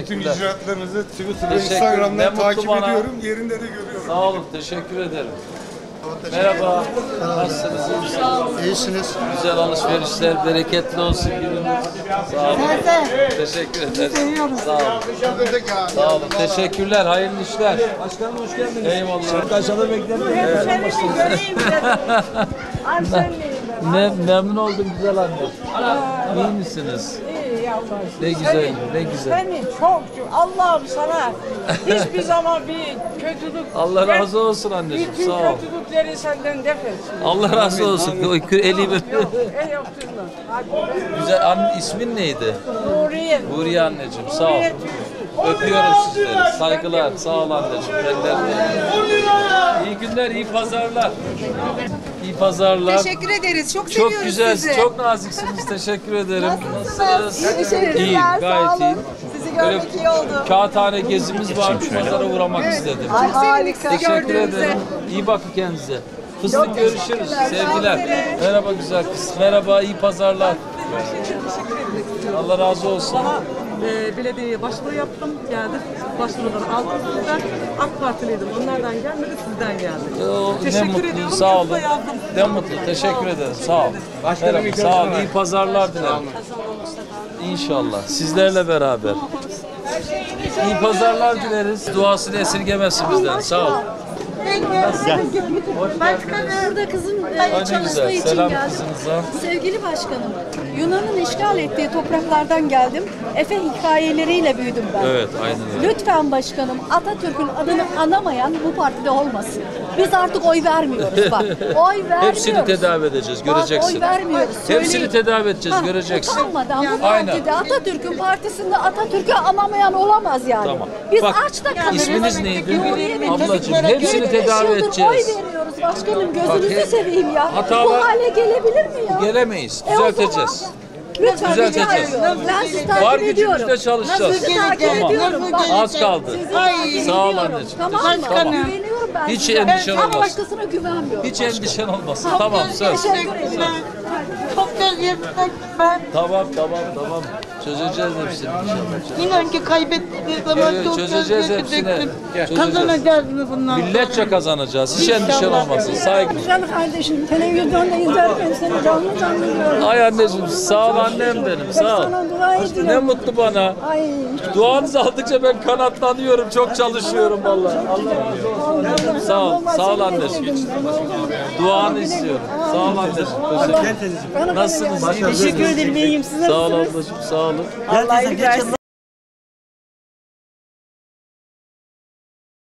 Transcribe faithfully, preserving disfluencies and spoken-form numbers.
Bütün icraatlarınızı Twitter'da, Teşekkür- Ne Instagram'dan mutlu takip bana. ediyorum. Yerinde de görüyorum. Sağ olun, teşekkür ederim. Merhaba, nasılsınız? iyi misiniz? İyisiniz. Güzel alışverişler, bereketli olsun gününüz. Sağ olun. Teşekkür ederim. Sağ olun. Sağ olun. Teşekkürler, hayırlı işler. Başkanım hoş geldiniz. Eyvallah. Aşağıda beklerim. Ne memnun oldum güzel anne. İyi misiniz? İyi yavrum. Ne güzel, ne güzel. Seni çok Allah'ım sana hiçbir zaman bir kötülük. Allah razı olsun anneciğim. Bütün Sağ ol. kötülükleri senden def etsin. Allah razı olsun. O elimi. El yaptırma. Hadi. Güzel. Anne ismin neydi? Nuriye. Huriye anneciğim. Sağ ol. Nuriye tüysüz. Öpüyorum sizleri. Saygılar. Sağ ol anneciğim. İyi günler, iyi pazarlar. İyi pazarlar. Teşekkür ederiz. Çok, Çok seviyoruz güzel, sizi. çok naziksiniz. Teşekkür ederim. Nasılsınız? İyi teşekkürler. İyiyim, gayet Sağ olun. iyiyim. Sizi Böyle görmek iyi oldu. kağıthane gezimiz vardı. Pazara uğramak istedim. Çok sevindik sizi Teşekkür gördüğümüze. ederim. İyi bakın kendinize. Fıstık görüşürüz. Sevgiler. Merhaba güzel kız. Merhaba, iyi pazarlar. Allah razı olsun. e, belediyeye başvuru yaptım, geldim. Başvuruları aldım sizden. AK Partiliydim, onlardan gelmedi, sizden geldi. Oo, ne Teşekkür mutlu, ediyorum, sağ çok olun. da yazdım. Ne mutlu, teşekkür ederim. Sağ ol. Merhaba, sağ ol. İyi pazarlar dilerim. İnşallah. Sizlerle beraber. İyi pazarlar dileriz. Duasını esirgemesin bizden. Sağ ol. Başkanım burada kızım e, Ay ne çalıştığı güzel. için Selam geldim. kızınıza. Sevgili başkanım, Yunan'ın işgal ettiği topraklardan geldim. Efe hikayeleriyle büyüdüm ben. Evet, aynen öyle. Lütfen başkanım, Atatürk'ün adını anamayan bu partide olmasın. Biz artık oy vermiyoruz bak. Oy vermiyoruz. Hepsini tedavi edeceğiz, Bak, göreceksin. oy vermiyoruz. Hepsini Söyleyin. tedavi edeceğiz, Ha, göreceksin. Utanmadan bu Aynen. partide Atatürk'ün partisinde Atatürk'ü anamayan olamaz yani. Tamam. Biz Bak, aç da kalırız. isminiz neydi? Nuriye Ablacığım, Bey. hepsini yirmi beş tedavi yıldır edeceğiz. Oy veriyoruz başkanım, gözünüzü Bak, he- seveyim ya. hatalar- Bu hale gelebilir mi ya? Gelemeyiz, E o zaman- düzelteceğiz. Lütfen rica Düzelteceğiz. ediyorum. Ben sizi takip Var ediyorum. gücümüzle çalışacağız. Sizi takip Tamam. ediyorum. Bak, Az kaldı. sizi takip Sağ ol ediyorum. anneciğim. Tamam mı? Tamam. Güveniyorum ben Hiç size. endişen Ben olmasın. başkasına güvenmiyorum. Hiç endişen olmasın. Tamam, söz. Teşekkür ederim. Çok özledim ben. Tamam, tamam, tamam. Çözeceğiz hepsini inşallah. İnan ki kaybettiğiniz zaman Evet, çok çözeceğiz özledim. hepsini. Çözeceğiz. Kazanacağız mı bundan? Milletçe kazanacağız. Hiç endişen olmasın. Saygı. Güzel kardeşim, televizyonda izlerken seni canlı canlı görüyorum. Ay anneciğim, sağ ol annem benim. Sağ ol. Sana dua ediyorum. Ne mutlu bana. Ay, Duanızı aldıkça ben kanatlanıyorum. Çok çalışıyorum vallahi. Allah razı olsun. Sağ ol. Sağ ol anneciğim. Duanı istiyorum. Sağ ol anneciğim. Nasılsınız? İyi misiniz? Teşekkür ederim, iyiyim. Siz Sağ ol nasılsınız? ablacığım. Sağ olun. Allah iyilik versin.